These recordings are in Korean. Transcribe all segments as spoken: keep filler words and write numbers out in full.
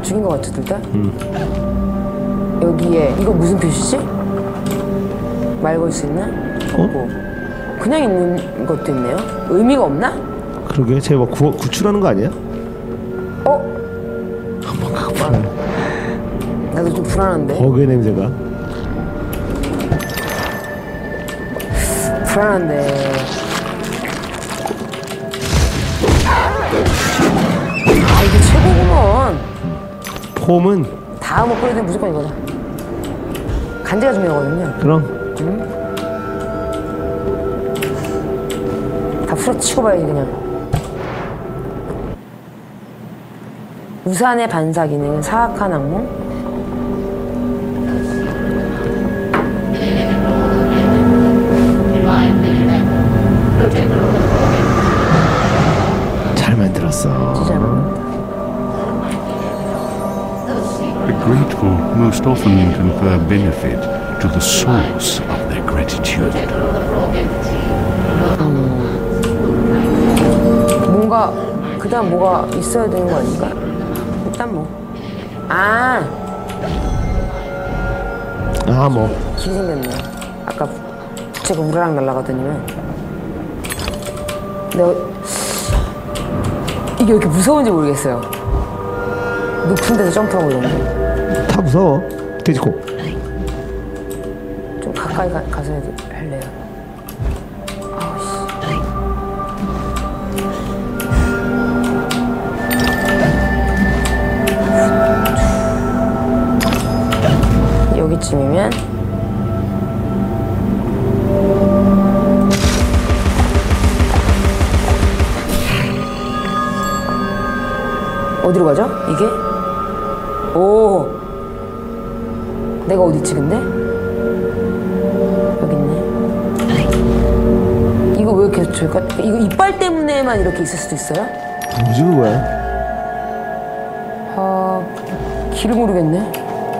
죽인 것 같죠, 둘 다? 음. 여기에 이거 무슨 표시지? 말 걸 수 있나? 없고. 어? 그냥 있는 것도 있네요. 의미가 없나? 그러게, 쟤 뭐 구출하는 거 아니야? 어? 뭔가 불안. 나도 좀 불안한데. 버그의 냄새가. 불안한데. 아, 이게 최고구먼. 폼은 다음 업그레이드는 무조건 이거다. 간지가 중요하거든요. 그럼. 응? 다 후려치고 봐야지 그냥. 우산의 반사 기능은 사악한 악몽? 잘 만들었어. 진짜 잘 만들었다. The grateful most often confer benefit to the source of their gratitude. 뭔가 그 다음 뭐가 있어야 되는 거 아닌가? 일단 뭐 아! 아, 뭐 길이 생겼네. 아까 부채가 우라랑 날아가더니만. 근데 이게 왜 이렇게 무서운지 모르겠어요. 높은 데서 점프하고 이런 거. 다 무서워. 돼지코. 좀 가까이 가, 가서 해도 할래요. 아우씨. 여기쯤이면 어디로 가죠? 이게? 오, 내가 어디 있지 근데? 여기 있네. 이거 왜 이렇게 저희가 이거 이빨 때문에만 이렇게 있을 수도 있어요? 뭐지 그거야? 아, 길을 모르겠네.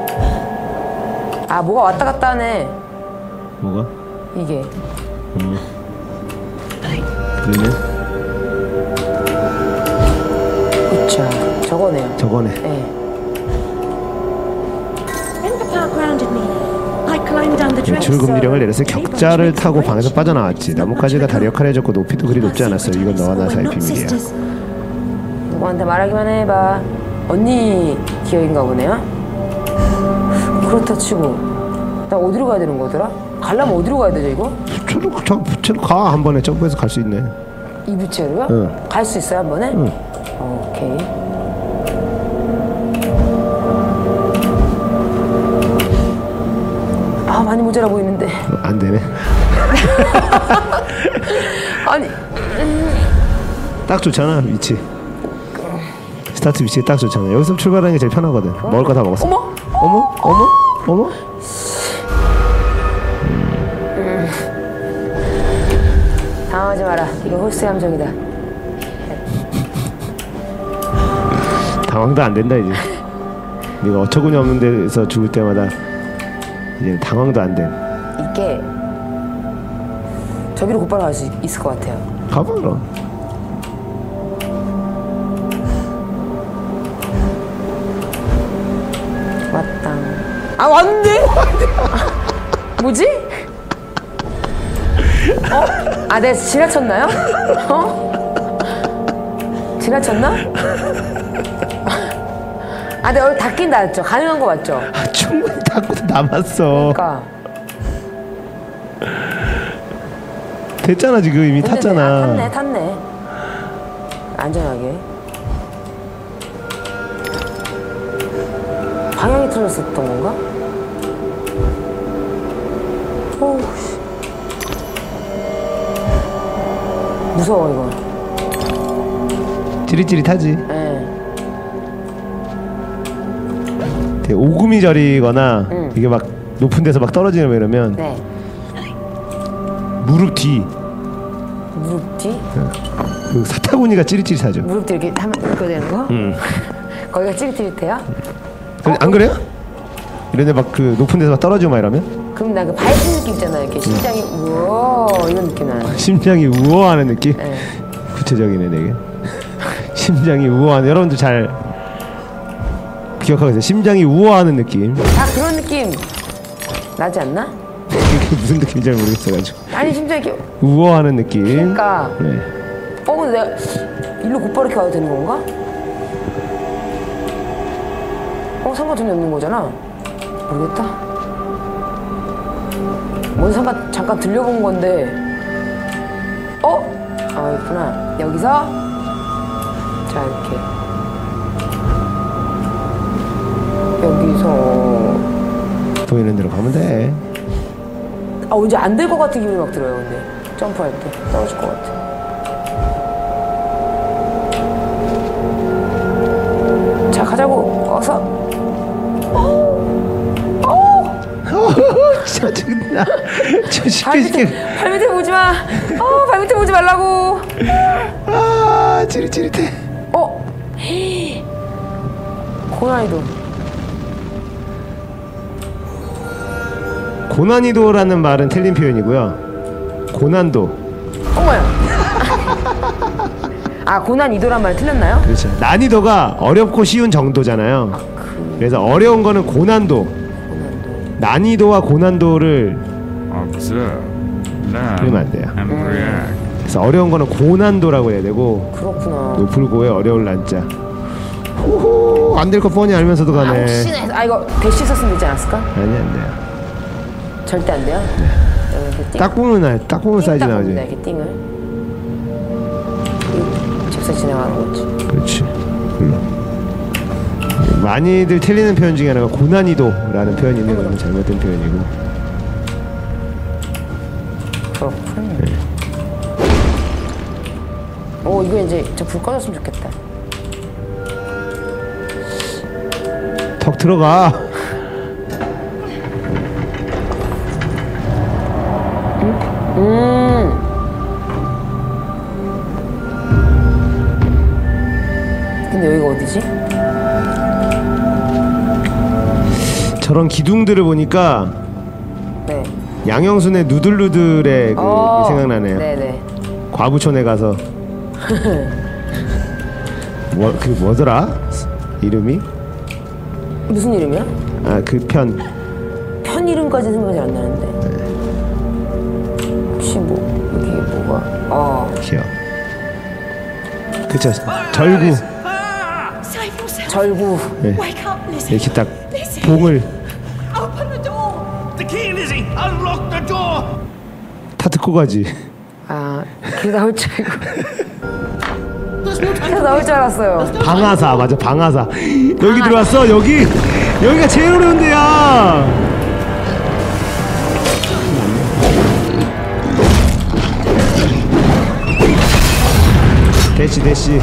아, 뭐가 왔다 갔다 하네. 뭐가? 이게. 음. 그러네. 그쵸. 저거네요. 저거네. 네. 줄금리령을 내려서 격자를 타고 방에서 빠져나왔지. 나뭇가지가 다리 역할을 해줬고 높이도 그리 높지 않았어. 이건 너와 나 사이 비밀이야. 누구한테 말하기만 해봐. 언니 기억인가 보네요. 그렇다 치고 나 어디로 가야 되는 거더라? 가려면 어디로 가야 되죠 이거? 부채로 저 부채로 가. 한 번에 점프해서 갈 수 있네. 이 부채로요? 응. 갈 수 있어요 한 번에? 응. 오케이. 아, 많이 모자라 보이는데. 안 되네. 아니. 딱 좋잖아 위치. 스타트 위치 딱 좋잖아. 여기서 출발하는 게 제일 편하거든. 어? 먹을 거 다 먹었어. 어머? 어머? 어머? 어머? 음. 당하지 마라. 이거 홀수의 함정이다. 당황도 안 된다 이제. 네가 어처구니 없는 데서 죽을 때마다 이제 당황도 안 돼. 이게 저기로 곧바로 갈 수 있을 것 같아요. 가봐 그럼. 왔다. 아, 왔는데? 뭐지? 어? 아, 내가 지나쳤나요? 어? 지나쳤나? 아, 내가 얼굴 닿긴 닿았죠. 가능한 거 맞죠? 아, 충분히 닫고도 남았어. 그러니까. 됐잖아 지금 이미 탔잖아. 아, 탔네, 탔네. 안전하게. 방향이 틀렸었던 건가? 오우, 씨. 무서워, 이거. 찌릿찌릿하지. 예. 되게 오금이 저리거나 응. 이게 막 높은 데서 막 떨어지면 이러면 네. 무릎 뒤. 무릎 뒤? 그 사타구니가 찌릿찌릿하죠. 무릎 뒤 이렇게 하면 이렇게 되는 거? 응. 거기가 찌릿찌릿해요? 어? 안 그래요? 이런데 막 그 높은 데서 막 떨어지고 막 이러면? 그럼 나 그 밟힌 느낌 있잖아요. 이렇게 심장이 우와 이런 느낌 나요. 심장이 우워하는 느낌? 네. 구체적이네 되게. 심장이 우워하는. 여러분들 잘 기억하고 있어요. 심장이 우아하는 느낌. 아 그런 느낌 나지 않나? 그게 무슨 느낌인지 잘 모르겠어가지고. 아니 심장이 이렇게 우아하는 느낌. 그러니까 네. 어 근데 내가 일로 곧바로 이렇게 와도 되는 건가? 어 상관점이 없는 거잖아. 모르겠다. 뭔 상관 잠깐 들려본 건데. 어? 아 있구나. 여기서 자 이렇게 여기서 보이는 대로 가면 돼. 아 언제 안 될 것 같은 기분이 막 들어요. 근데 점프할 때 떨어질 것 같아. 자 가자고 어서. 진짜 죽는다. 저 발 쉽게 밑에 쉽게. 발 밑에 보지 마. 어, 발 밑에 보지 말라고. 아 찌릿찌릿해. 어. 고난이도. 고난이도라는 말은 틀린 표현이고요. 고난도. 어머야. 아 고난이도란 말 틀렸나요? 그렇죠. 난이도가 어렵고 쉬운 정도잖아요. 아, 그 그래서 어려운 거는 고난도. 고난도. 난이도와 고난도를 Observe, learn, 그러면 안 돼요. and react. 그래서 어려운 거는 고난도라고 해야 되고 그렇구나. 높을 고에 어려울 난자. 호호 안 될 거 뻔히 알면서도 아, 가네. 혹시나 해서 아 이거 대시 썼으면 되지 않았을까? 아니 안 돼요. 절대 안 돼요. 여기 이렇게 띵. 딱 보면 날, 딱 보면 사이즈 띵 딱 나오지. 봅니다, 이렇게 띵을. 이 직선 진행하는 거지. 그렇지. 물론. 많이들 틀리는 표현 중에 하나가 고난이도라는 표현이 있는 건 잘못된 표현이고. 그렇군. 오 이거 이제 저 불 꺼졌으면 좋겠다. 턱 들어가. 음. 근데 여기가 어디지? 저런 기둥들을 보니까 네. 양형순의 누들누들의 그 어, 생각나네요. 네네. 과부촌에 가서 뭐, 그 뭐더라? 이름이? 무슨 이름이야? 아 그 편. 편 이름까지 생각이 안 나는데. 혹시 뭐 여기 뭐가? 어. 기억. 그쵸. 절구. Save yourself. 절구. 네. Wake up, Lizzie. 이렇게 딱 Lizzie. 봉을 Open the door. The key, Lizzie! Unlock the door! 다 듣고 가지. 아, 길 나올 줄 알고. There's no time 길 나올 줄 알았어요. 방아사 맞아 방아사. 여기 들어왔어 여기. 여기가 제일 어려운 데야. 대시 대시.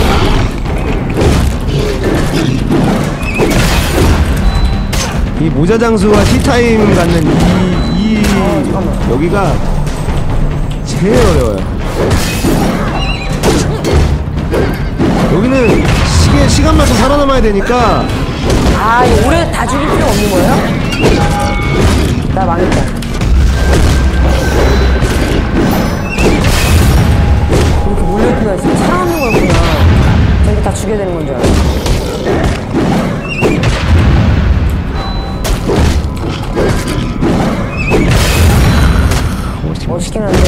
이 모자 장수와 티타임 갖는 이, 이 여기가 제일 어려워요. 여기는 시계, 시간만큼 살아남아야 되니까. 아, 이거 오래 다 죽일 필요 없는 거예요? 나 망했다. 이렇게 몰려있구나. 진짜 살아남는 거였구나. 저렇게 다 죽여야 되는 건 줄 알았어. 멋있긴 한데.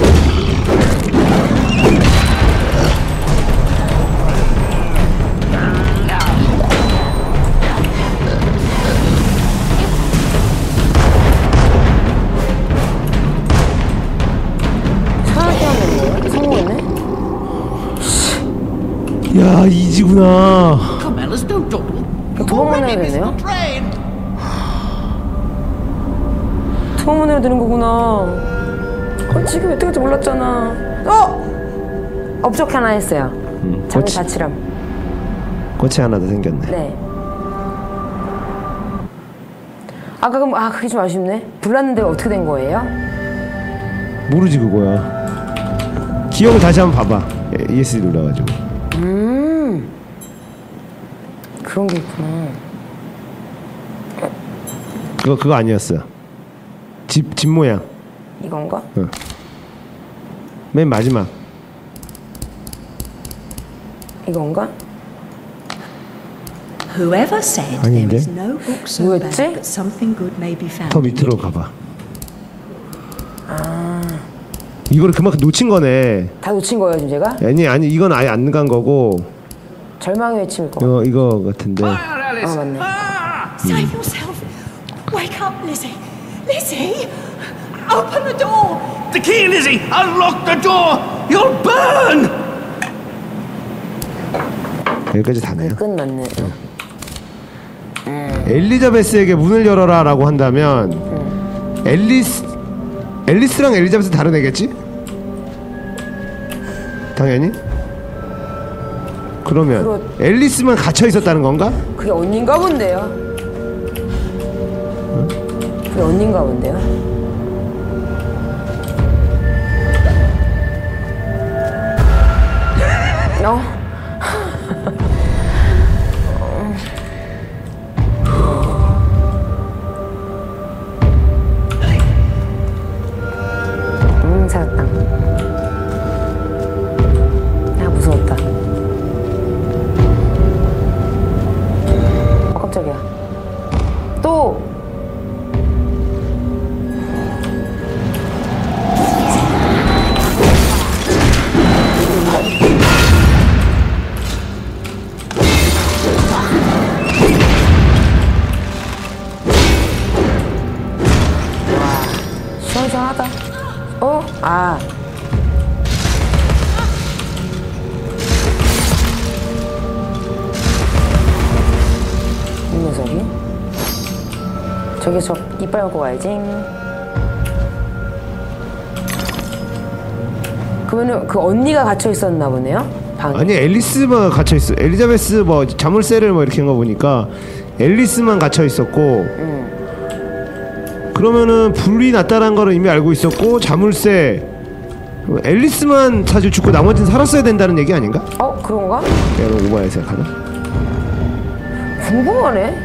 살아남게 하면 되는 거야? 성공했네? 야 이지구나. Come, Alice, don't dawdle. 도망만 해야 되네요? Train! 도망만 해야 되는 거구나. 어, 지금 여태 까지 몰랐잖아. 어! 업적 하나 했어요. 음, 장르 꽃이, 자치람. 꽃이 하나 더 생겼네. 네. 아까 그럼 아 그게 좀 아쉽네. 불났는데 어떻게 된 거예요? 모르지 그거야. 기억을 다시 한번 봐봐. 이에스디 눌러가지고. 음 그런 게 있구나. 그거 그거 아니었어. 집 집 모양. 이건가? 응. 맨 마지막. 이건가? Whoever said 아닌데? there is no book so 뭐였지? bad that something good may be found 더 in 밑으로 it. 가봐. 이거를 그만큼 놓친 거네. 다 놓친 거예요 지금 제가? 아니 아니 이건 아예 안 간 거고 절망의 외침일 거. 이거 이거 같은데. Fire, Alice! 아 맞네. Save yourself. Wake up, Lizzie. Lizzie! Open the door! The key, Lizzie! Unlock the door! You'll burn! 여기까지 다네요. 끝났네. 엘리자베스에게 문을 열어라라고 한다면 앨리스 앨리스랑 엘리자베스 다른 애겠지? 당연히. 그러면 그렇- 앨리스만 갇혀 있었다는 건가? 그게 언니인가 본데요. 그게 언니인가 본데요. 어? 음, 살았다. 아, 무서웠다. 어, 깜짝이야. 또! 시원시원하다. 어? 아. 이 녀석이? 저기 저 이빨 먹고 가야지. 그러면은 그 언니가 갇혀 있었나 보네요? 방에. 아니 앨리스만 갇혀 있어. 엘리자베스 뭐 자물쇠를 뭐 이렇게 한 거 보니까 앨리스만 갇혀 있었고. 그러면은 불이 났다는 거를 이미 알고 있었고 자물쇠 앨리스만 사실 죽고 나머지는 살았어야 된다는 얘기 아닌가? 어? 그런가? 내가 너무 오버해 생각하나? 궁금하네.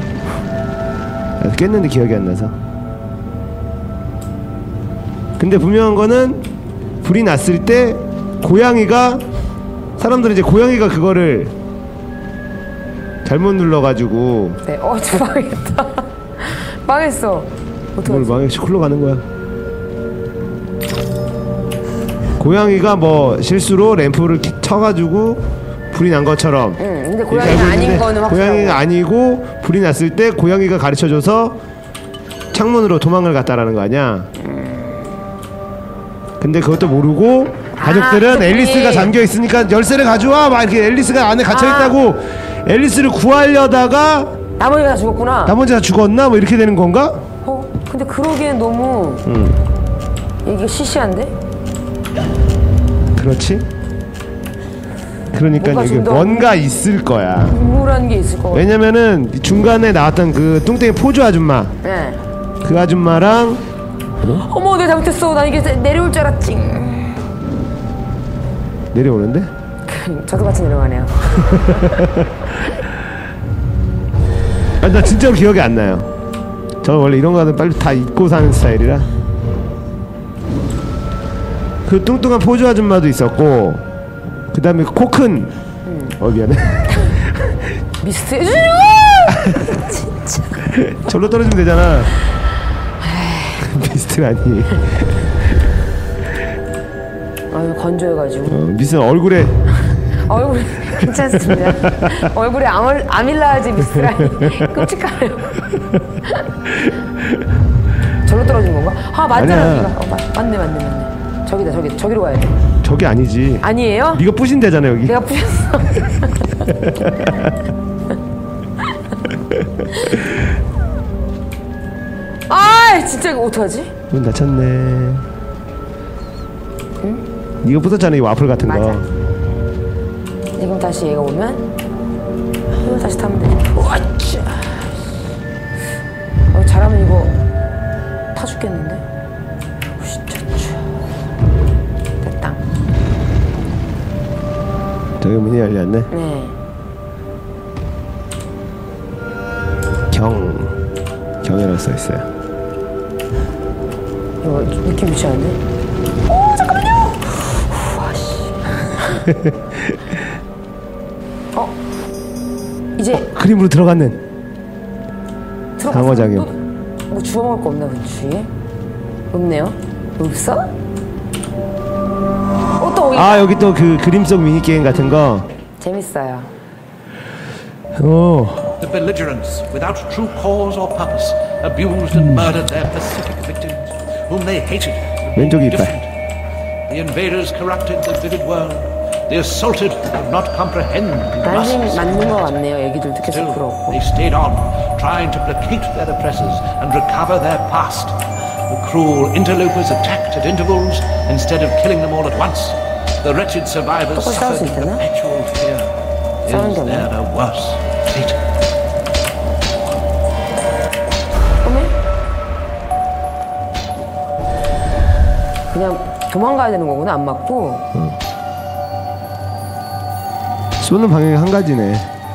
나도 깼는데 기억이 안 나서. 근데 분명한 거는 불이 났을 때 고양이가 사람들은 이제 고양이가 그거를 잘못 눌러가지고 네. 어, 저 망했다. 망했어. 뭘 어떡하지? 망했지? 쿨러 가는 거야. 고양이가 뭐 실수로 램프를 키- 쳐가지고 불이 난 것처럼. 응, 근데 이렇게 고양이가 알고 아닌 있는데 거는 확실하고. 고양이가 아니고 불이 났을 때 고양이가 가르쳐줘서 창문으로 도망을 갔다라는 거 아니야? 근데 그것도 모르고 가족들은 아, 앨리스가 잠겨 있으니까 열쇠를 가져와 막 이렇게 앨리스가 안에 갇혀 아. 있다고 앨리스를 구하려다가 나머지가 다 죽었구나. 나머지 다 죽었나 뭐 이렇게 되는 건가? 어? 근데 그러기엔 너무 응, 이게 시시한데? 그렇지. 그러니까 뭔가 이게 좀 더- 뭔가 있을 거야. 우울한 게 있을 것 같아. 왜냐면은 중간에 나왔던 그 뚱땡이 포주 아줌마, 네. 그 아줌마랑 어머, 내가 잘못했어. 난 이게 내려올 줄 알았지. 내려오는데 저도 같이 내려가네요. 아, 나 진짜로 기억이 안 나요. 저 원래 이런 거는 빨리 다 잊고 사는 스타일이라. 그 뚱뚱한 포주 아줌마도 있었고, 그 다음에 코 큰, 어 미안해. 미스트 해주세요! 절로 떨어지면 되잖아. 미스트라니. 아유, 건조해가지고. 어, 미스트 얼굴에 얼굴 괜찮습니다. 얼굴에 아밀, 아밀라지 미스라니 끔찍하네요. 절로 떨어진 건가? 아 맞잖아. 아니야. 여기가. 어, 맞, 맞네 맞네 맞네. 저기다 저기 저기로 가야 돼. 저게 아니지. 아니에요? 네가 부신 데잖아 여기. 내가 부셨어. 아 진짜 이거 어떡하지? 문 닫혔네. 응? 네가 부쉈잖아 이 와플 같은 맞아. 거. 지금 다시 얘가 오면 이거 다시 타면 돼. 우와짜. 어, 잘하면 이거 타 죽겠는데? 우시차차. 됐다. 저기 문이 열렸네. 네. 경 경이라고 써 있어요. 이거 느낌 유치한데? 오 잠깐만요. 우와 씨. 어? 이제 그림으로 들어가는 들어가서 상호작용. 또 뭐 주워 먹을 거 없나 그 주위에? 없네요. 없어? 어, 또 아 여기 또 그 그림 속 미니 게임 같은 거. 재밌어요. 오. The belligerents, without true cause or purpose, abused and murdered their pacific victims, whom they hated. 왼쪽이 이빨. The invaders corrupted the vivid world. The assaulted could not comprehend 난생 injustice. 맞는 거 같네요. 애기들도 계속 Still, 그렇고. they stayed on, trying to placate their oppressors and recover their past. The cruel interlopers attacked at intervals instead of killing them all at once. The wretched survivors 똑같이 싸울 수 suffered 있잖아? perpetual fear. 싸우는 Is 게 없네. there a worse fate? 어메? 그냥 도망가야 되는 거구나. 안 맞고. 쏘는 방향이 한 가지네.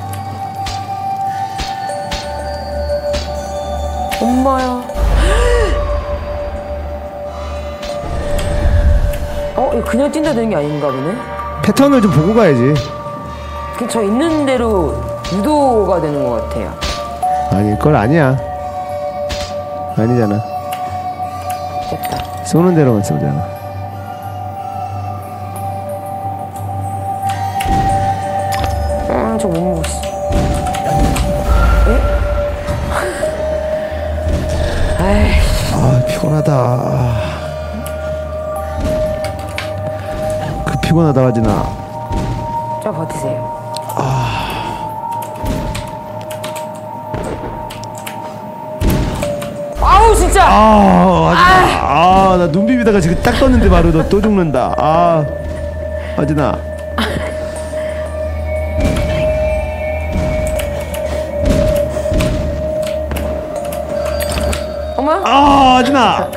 엄마야. 어? 이거 그냥 뛴다 되는 게 아닌가 보네. 패턴을 좀 보고 가야지. 그냥 저 있는 대로 유도가 되는 것 같아요. 아니 그걸 아니야. 아니잖아. 됐다. 쏘는 대로만 쏘잖아. 음, 저 못 먹었어. 에? 아이씨. 아 피곤하다. 그 피곤하다 하지나. 좀 버티세요. 아우 진짜. 아, 하진아. 아, 나 눈 비비다가 지금 딱 떴는데 바로 너 또 죽는다. 아, 하진아. 어머? 아, 하진아.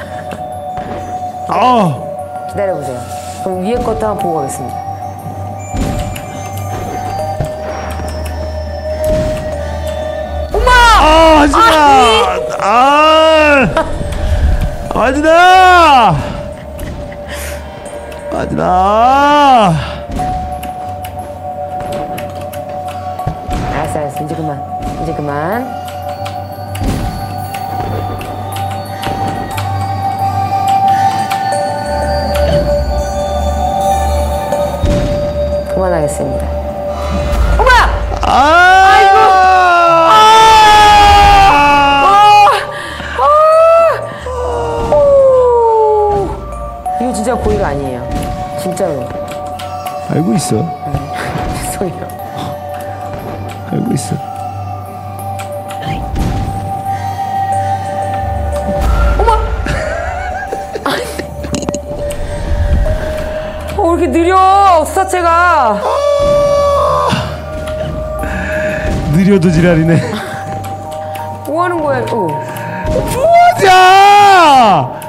아, 기다려보세요. 그럼 위에 것도 한번 보고 가겠습니다. 아, 하진아. 아, 하진아. 하진아. 알았어, 알았어. 이제 그만. 이제 그만. 그만하겠습니다. 어머! 아, 아이고. 이거 진짜 고의가 아니에요. 진짜로. 알고 있어. 죄송해요. 알고 있어. 어, 왜 이렇게 느려, 수사체가. 느려도 지랄이네. 뭐 하는 거야, 어. 보자.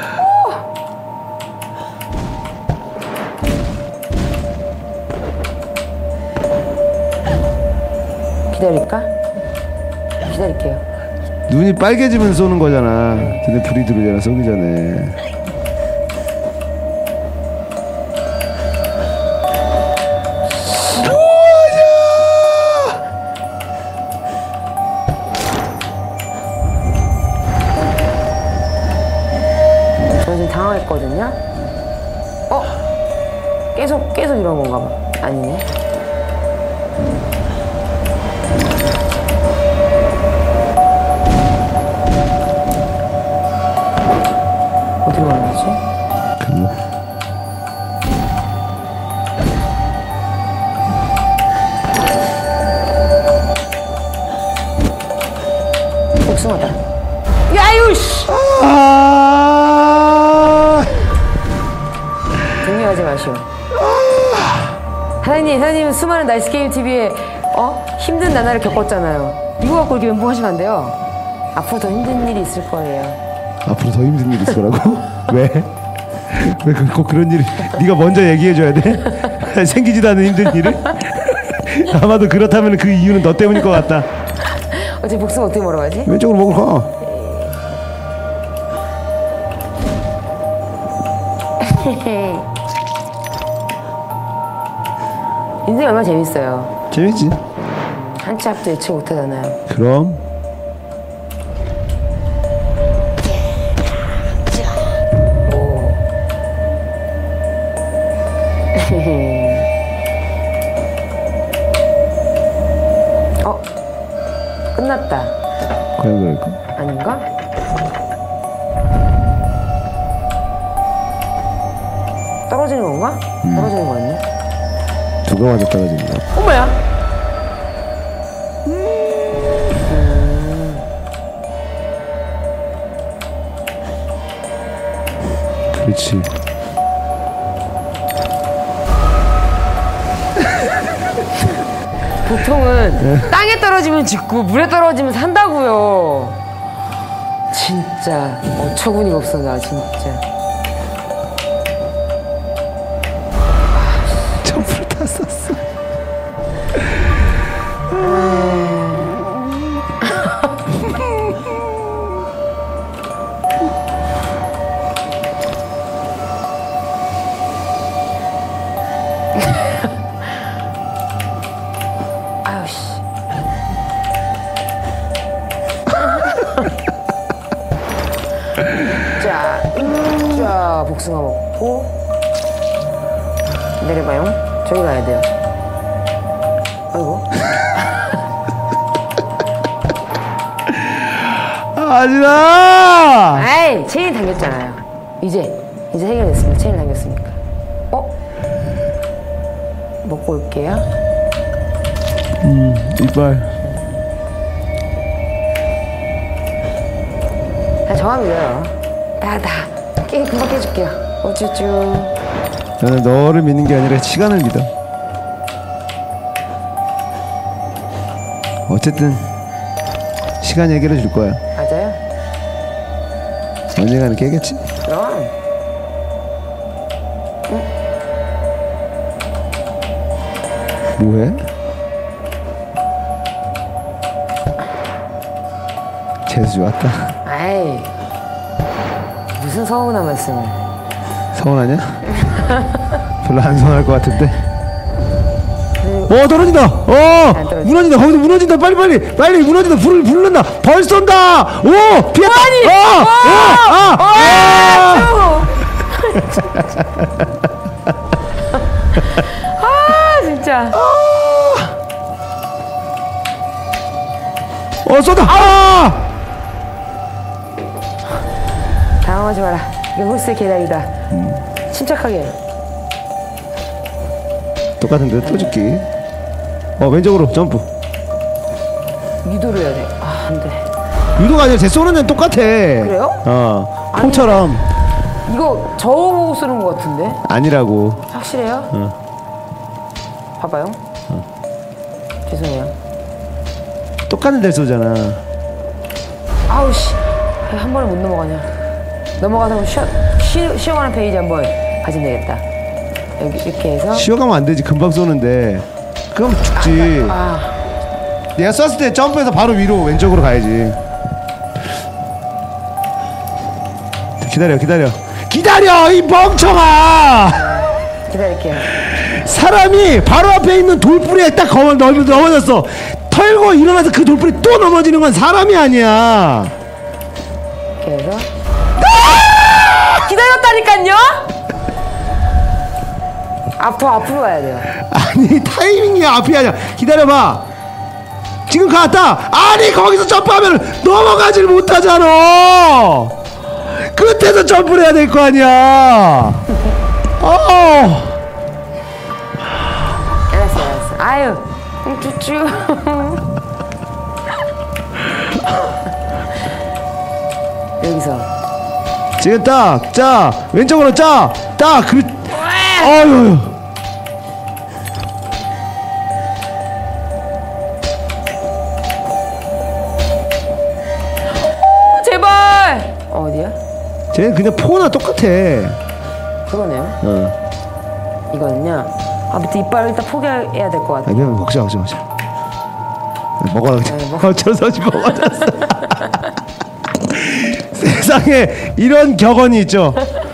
기다릴까? 기다릴게요. 눈이 빨개지면 쏘는 거잖아. 근데 불이 들어오잖아, 쏘기 전에. 저 지금 당황했거든요. 어? 계속 계속 이런 건가 봐. 아니네. 어디로 가는 거지? 글로. 복숭아다. 야유 씨! 아, 동요하지 마시오. 하나님, 하나님은 수많은 나이스 게임 티비에 어? 힘든 나날을 겪었잖아요. 이거 갖고 이렇게 멘붕하시면 안 돼요. 앞으로 더 힘든 일이 있을 거예요. 앞으로 더 힘든 일이 있을 거라고? 왜? 왜 꼭 그런 일을 네가 먼저 얘기해 줘야 돼? 생기지도 않은 힘든 일을? 아마도 그렇다면 그 이유는 너 때문일 것 같다. 어차피 복숭아 어떻게 먹어가지? 왼쪽으로 먹으러 가. 인생 얼마나 재밌어요. 재밌지? 한치 앞도 예측 못하잖아요. 그럼 어? 끝났다. 과연 그럴까? 아닌가? 떨어지는 건가? 떨어지는 거 같네. 누가 맞아 떨어진다. 어머야! 그렇지. 보통은 땅에 떨어지면 죽고 물에 떨어지면 산다고요. 진짜 어처구니가 없어 나 진짜. 점프를 탔었어. 아유 씨. 자, 음, 자 복숭아 먹고 내려봐요. 저기 가야 돼요. 아이고. 아지나. 아이 체인 당겼잖아요. 이제 이제 해결됐습니다. 체인 당겼으니까. 어? 먹고 올게요. 이빨. 다 저만 믿어요. 다다 깨 금방 깨줄게요. 어쭈쭈. 나는 너를 믿는 게 아니라 시간을 믿어. 어쨌든 시간이 해결해 줄 거야. 맞아요? 언젠가는 깨겠지. 그럼. 뭐해? 재수 왔다. 아이 무슨 서운한 말씀을. 서운하냐? 별로 안 서운할 것 같은데. 어 떨어진다. 어 떨어진다. 무너진다. 거기서 무너진다. 빨리 빨리 빨리 무너진다. 불을 불른다. 벌 쏜다. 오 피했다. 어, 어, 아, 아. 아 진짜. 어 쏜다. 아! 당황하지 마라. 이게 홀스의 계략이다. 침착하게. 똑같은데 또 줄게. 어 왼쪽으로 점프. 유도를 해야 돼. 아 안 돼. 유도가 아니라 제 쏘는 애는 똑같아. 그래요? 어 콩처럼. 이거 저 보고 쓰는 것 같은데. 아니라고. 확실해요? 응. 봐봐요. 죄송해요. 똑같은 데 쏘잖아. 아우 씨. 한 번에 못 넘어가냐. 넘어가서 쉬어, 쉬, 쉬어가는 페이지 한번 가지면 되겠다. 여기 이렇게 해서. 쉬어가면 안 되지. 금방 쏘는데. 그럼 죽지. 아 내가 쐈을 때 점프해서 바로 위로 왼쪽으로 가야지. 기다려 기다려 기다려 이 멍청아. 기다릴게요. 사람이 바로 앞에 있는 돌뿌리에 딱 넘어, 넘어, 넘어졌어. 털고 일어나서 그 돌뿌리 또 넘어지는 건 사람이 아니야. 이렇게 해서. 기다렸다니깐요? 앞, 더 앞으로 가야 돼요. 아니 타이밍이 앞이 아니야. 기다려봐. 지금 갔다. 아니 거기서 점프하면 넘어가질 못하잖아. 끝에서 점프를 해야 될 거 아니야. 어. 알았어, 알았어. 아유, 쭈쭈. 여기서. 지금 딱, 짜, 왼쪽으로 짜, 딱, 그, 아유. 제발! 어디야? 쟤 그냥 포나 똑같아. 그거네요. 어. 이거는요. 아, 밑에 이빨을 일단 포기해야 될 것 같아. 아, 그냥 먹자, 먹자, 먹자. 먹어라, 그냥. 네, 먹- 어쩔 수 먹어졌어. 세상에 이런 격언이 있죠.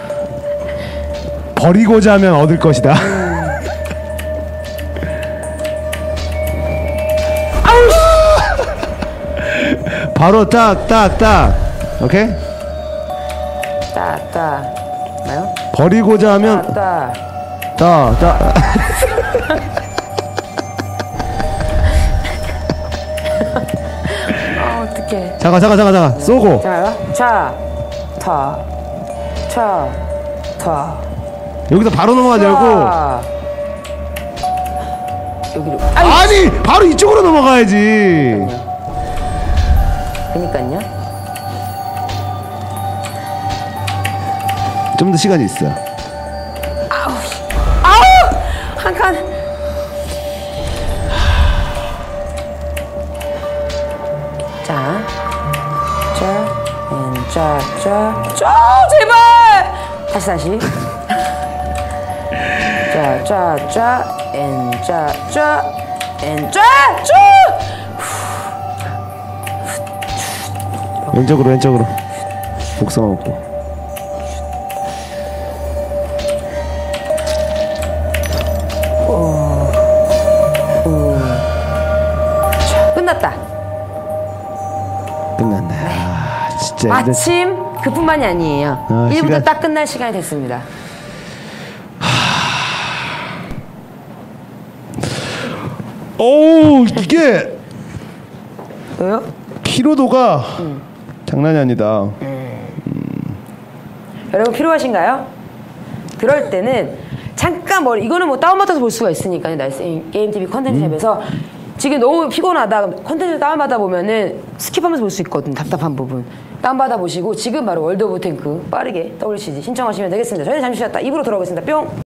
버리고자 하면 얻을 것이다. 아, 바로 딱 딱 딱. 오케이? 따따 뭐요? 버리고자 하면 따따 따 따. 아 어떡해. 잠깐 잠깐 잠깐 잠깐. 쏘고. 자요. 차, 타, 차, 타. 여기서 바로 넘어가지 말고. 차. 여기로. 아이. 아니 바로 이쪽으로 넘어가야지. 그니까요. 좀 더 시간이 있어. 아우 한 칸. 자, 자, 앤, 자, 자, 자, 제발. 다시 다시. 자, 자, 자, 앤, 자, 자, 앤, 자, 자. 왼쪽으로 왼쪽으로. 복숭아 먹고. 끝났다. 끝났네. 아 진짜. 이제 마침 그뿐만이 아니에요. 아, 일 부도 시간- 딱 끝날 시간이 됐습니다. 오 이게 왜요? 피로도가 장난이 아니다. 여러분 필요하신가요? 그럴 때는 잠깐 머리 이거는 뭐 다운받아서 볼 수가 있으니까요. 날씨 게임티비 컨텐츠 앱에서 지금 너무 피곤하다 컨텐츠 다운받아 보면은 스킵하면서 볼 수 있거든. 답답한 부분 다운받아 보시고 지금 바로 월드 오브 탱크 빠르게 더블유씨지 신청하시면 되겠습니다. 저희는 잠시 쉬었다 입으로 돌아오겠습니다. 뿅.